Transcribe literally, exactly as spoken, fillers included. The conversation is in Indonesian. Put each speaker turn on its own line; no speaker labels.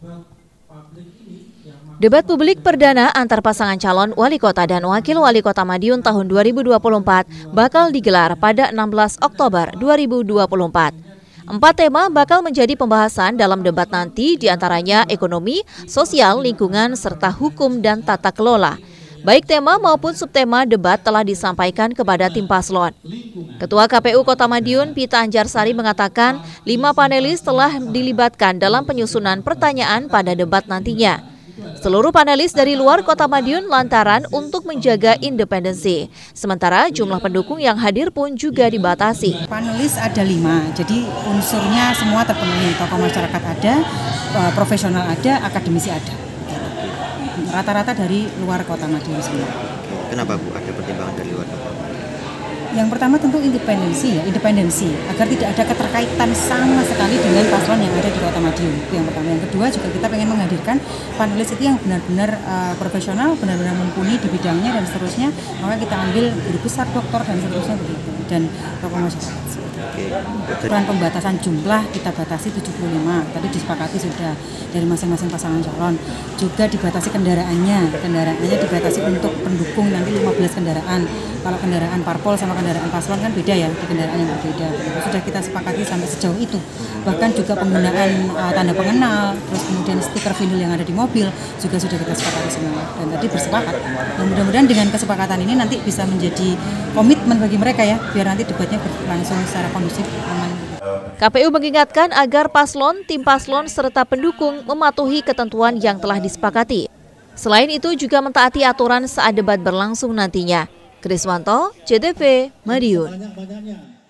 Debat publik perdana antar pasangan calon wali kota dan wakil wali kota Madiun tahun dua ribu dua puluh empat bakal digelar pada enam belas Oktober dua ribu dua puluh empat. Empat tema bakal menjadi pembahasan dalam debat nanti, diantaranya ekonomi, sosial, lingkungan, serta hukum dan tata kelola. Baik tema maupun subtema debat telah disampaikan kepada tim paslon. Ketua K P U Kota Madiun, Pita Anjarsari, mengatakan lima panelis telah dilibatkan dalam penyusunan pertanyaan pada debat nantinya. Seluruh panelis dari luar Kota Madiun lantaran untuk menjaga independensi. Sementara jumlah pendukung yang hadir pun juga dibatasi.
Panelis ada lima, jadi unsurnya semua terpenuhi. Tokoh masyarakat ada, profesional ada, akademisi ada. Rata-rata dari luar Kota Madiun semua.
Kenapa Bu ada pertimbangan dari luar kota?
Yang pertama tentu independensi ya, independensi agar tidak ada keterkaitan sama sekali dengan paslon yang ada di Kota Madiun. Itu yang pertama. Yang kedua juga kita pengen menghadirkan panelis itu yang benar-benar uh, profesional, benar-benar mumpuni di bidangnya dan seterusnya. Maka kita ambil guru besar, doktor dan seterusnya begitu. Dan tokoh masyarakat. Ukuran pembatasan jumlah kita batasi tujuh puluh lima, tadi disepakati sudah dari masing-masing pasangan calon. Juga dibatasi kendaraannya, kendaraannya dibatasi untuk pendukung nanti lima belas kendaraan. Kalau kendaraan parpol sama kendaraan paslon kan beda ya, di kendaraan yang berbeda. Sudah kita sepakati sampai sejauh itu. Bahkan juga penggunaan uh, tanda pengenal, terus kemudian stiker vinyl yang ada di mobil juga sudah kita sepakati semua. Dan tadi bersepakat. Dan mudah-mudahan dengan kesepakatan ini nanti bisa menjadi komitmen bagi mereka ya, biar nanti debatnya berlangsung secara kondusif, aman.
K P U mengingatkan agar paslon, tim paslon, serta pendukung mematuhi ketentuan yang telah disepakati. Selain itu juga mentaati aturan saat debat berlangsung nantinya. Kriswanto, C T V, Madiun.